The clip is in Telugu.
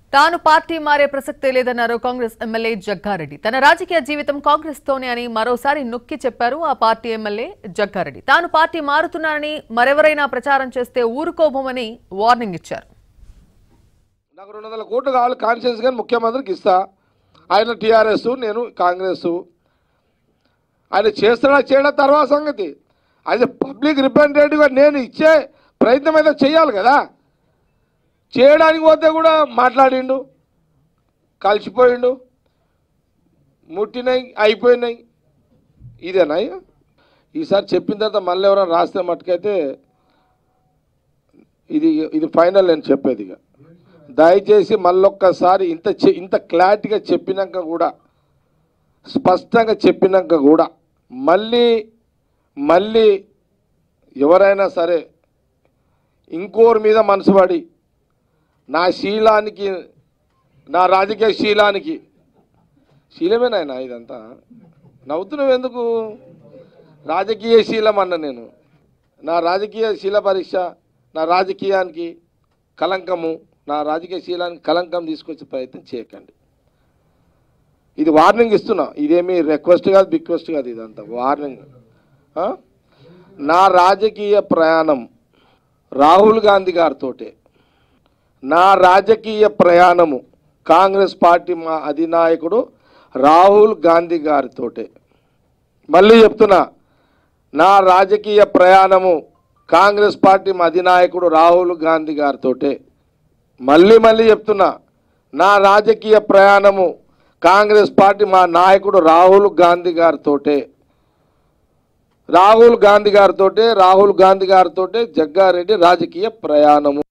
తాను పార్టీ మారే ప్రసక్తే లేదన్నారు కాంగ్రెస్ ఎమ్మెల్యే జగ్గారెడ్డి. తన రాజకీయ జీవితం కాంగ్రెస్ తోనే అని మరోసారి నొక్కి చెప్పారు ఆ పార్టీ ఎమ్మెల్యే జగ్గారెడ్డి. తాను పార్టీ మారుతున్నానని మరెవరైనా ప్రచారం చేస్తే ఊరుకోబోమని వార్నింగ్ ఇచ్చారు. నాకు 200 కోట్లు కావాలి కాన్షియస్ గా ముఖ్యమంత్రికి ఇస్తా. ఆయన టీఆర్ఎస్, నేను కాంగ్రెస్. ఆయన చేస్తున్నా చేయడం తర్వాత సంగతి. అది పబ్లిక్ రిప్రజెంటేటివ్గా నేను ఇచ్చే ప్రయత్నం అయితే చేయాలి కదా. చేయడానికి పోతే కూడా మాట్లాడిండు, కలిసిపోయిండు, ముట్టినాయి, అయిపోయినాయి. ఇదేనా? ఈసారి చెప్పిన తర్వాత మళ్ళీ ఎవరైనా రాస్తే మట్టుకైతే ఇది ఫైనల్ నేను చెప్పేది. ఇక దయచేసి మళ్ళొక్కసారి ఇంత క్లారిటీగా చెప్పినాక కూడా, స్పష్టంగా చెప్పినాక కూడా మళ్ళీ ఎవరైనా సరే ఇంకోరి మీద మనసు పడి నా శీలానికి, నా రాజకీయ శీలమేనాయన ఇదంతా. నవ్వుతున్నావు ఎందుకు? రాజకీయ శీలం అన్న నేను. నా రాజకీయ శీల పరీక్ష, నా రాజకీయానికి కలంకము, నా రాజకీయ శీలానికి కలంకం తీసుకొచ్చే ప్రయత్నం చేయకండి. ఇది వార్నింగ్ ఇస్తున్నా. ఇదేమీ రిక్వెస్ట్ కాదు, బిక్వెస్ట్ కాదు, ఇదంతా వార్నింగ్. నా రాజకీయ ప్రయాణం రాహుల్ గాంధీ గారితోటే, నా రాజకీయ ప్రయాణము కాంగ్రెస్ పార్టీ మా అధినాయకుడు రాహుల్ గాంధీ గారితోటే. మళ్ళీ చెప్తున్నా, నా రాజకీయ ప్రయాణము కాంగ్రెస్ పార్టీ మా అధినాయకుడు రాహుల్ గాంధీ గారితోటే. మళ్ళీ చెప్తున్నా, నా రాజకీయ ప్రయాణము కాంగ్రెస్ పార్టీ మా నాయకుడు రాహుల్ గాంధీ గారితోటే. రాహుల్ గాంధీ గారితోటే జగ్గారెడ్డి రాజకీయ ప్రయాణము.